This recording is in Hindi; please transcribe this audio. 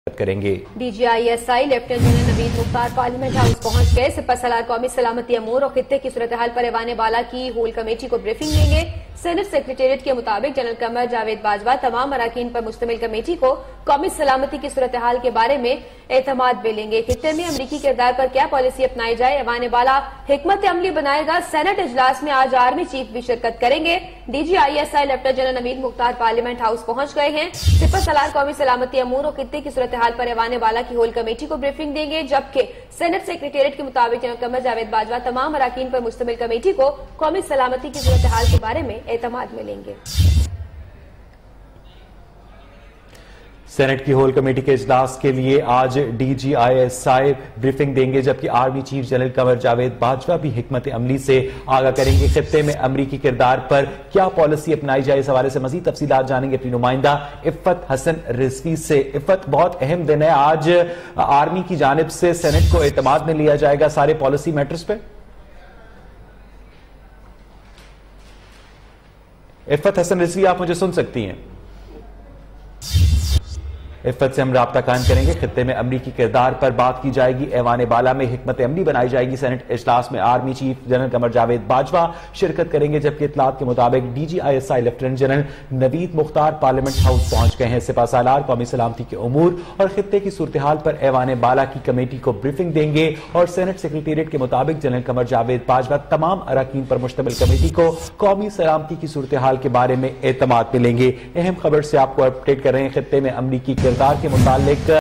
करेंगे। DGISI lieutenant general Naveed Mukhtar parliament house पहुंच गए। सिपह सलार कौमी सलामती अमूर और खित्ते की सूरत हाल पर ऐवान बाला की होल कमेटी को ब्रीफिंग देंगे। सेनेट सेक्रेटेरिएट के मुताबिक जनरल कमर जावेद बाजवा तमाम अराकीन पर मुश्तमिल कमेटी को कौमी सलामती की सूरत हाल के बारे में एतमाद मिलेंगे। खित्ते में अमरीकी किरदार पर क्या पॉलिसी अपनाई जाए, ऐवान बाला हिकमत अमली बनाएगा। सेनेट इजलास में आज आर्मी चीफ भी शिरकत करेंगे। DGISI lieutenant general Naveed Mukhtar parliament house पहुंच गए हैं। सिपह सलार कौमी सलामती अमूर और खित्ते की सूरत हाल पर ऐवान बाला की होल कमेटी को ब्रीफिंग देंगे, जबकि सेनेट सेक्रेटेरिएट के मुताबिक जनरल कमर जावेद बाजवा तमाम अराकीन पर मुश्तमिल कमेटी को कौमी सलामती की सूरत हाल के बारे में एतमाद मिलेंगे। सेनेट की होल कमेटी के इजलास के लिए आज DGISI ब्रीफिंग देंगे, जबकि army chief general Qamar Javed Bajwa भी हिकमत अमली से आगाह करेंगे। खित्ते में अमरीकी किरदार पर क्या पॉलिसी अपनाई जाए, इस हवाले से मजीद तफसीलात जानेंगे अपनी नुमाइंदा इफ्फत हसन रिजवी से। इफ्फत, बहुत अहम दिन है आज, आर्मी की जानिब से सेनेट को एतमाद में लिया जाएगा सारे पॉलिसी मैटर्स पे। इफ्फत हसन रिजवी, आप मुझे सुन सकती हैं? इफ्फत से हम राब्ता कायम करेंगे। खित्ते में अमरीकी किरदार पर बात की जाएगी। ऐवान बाला में हिकमत अमली बनाई जाएगी। सेनेट इजलास में army chief general Qamar Javed Bajwa शिरकत करेंगे, जबकि इतलात के मुताबिक DGISI lieutenant general Naveed Mukhtar parliament house पहुंच गए हैं। सिपह सालार कौमी सलामती के उमूर और खित्ते की सूरत हाल पर ऐवान बाला की कमेटी को ब्रीफिंग देंगे और सेनेट सेक्रेटेरिएट के मुताबिक जनरल कमर जावेद बाजवा तमाम अराकीन पर मुश्तमिल कमेटी को कौमी सलामती की सूरत हाल के बारे में एतमाद मिलेंगे। अहम खबर से आपको अपडेट कर रहे हैं। खित्ते में अमरीकी किरदार के मुतालिक